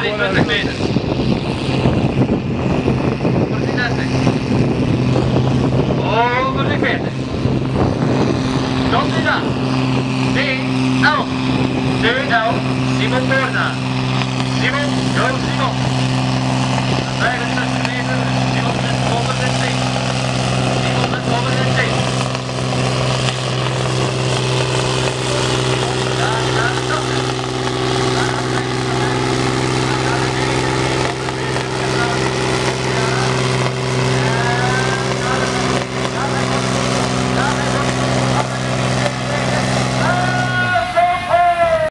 die 20 meter. Over die 30. Over de 40. Tot die dan. 10, 11. 2, 11. Simon Borna. Simon, go Simon. 65 meter.